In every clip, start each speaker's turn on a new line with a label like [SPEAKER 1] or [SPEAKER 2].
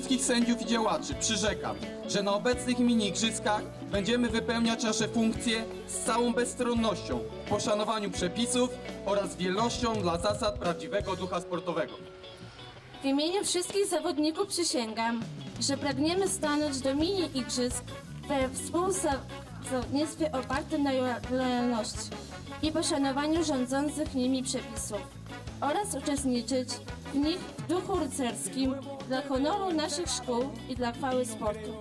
[SPEAKER 1] wszystkich sędziów i działaczy przyrzekam, że na obecnych mini-igrzyskach będziemy wypełniać nasze funkcje z całą bezstronnością, poszanowaniu przepisów oraz wiernością dla zasad prawdziwego ducha sportowego.
[SPEAKER 2] W imieniu wszystkich zawodników przysięgam, że pragniemy stanąć do mini-igrzysk we współzawodnictwie opartym na lojalności i poszanowaniu rządzących nimi przepisów oraz uczestniczyć w nich w duchu rycerskim dla honoru naszych szkół i dla chwały sportu.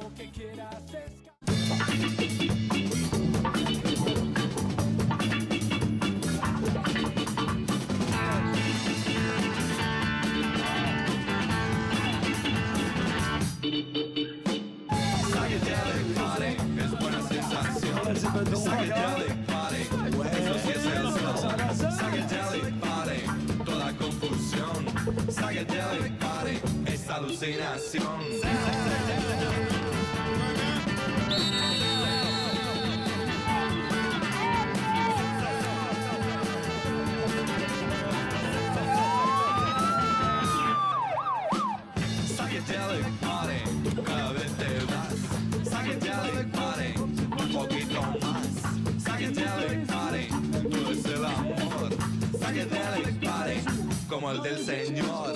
[SPEAKER 3] Psychedelic party es buena sensación. Psychedelic party, eso sí es el son. Psychedelic party, toda confusión. Psychedelic party es alucinación. Psychedelic party, cada vez te vas. Psychedelic party, un poquito más. Psychedelic party, todo es el amor. Psychedelic party, como el del Señor.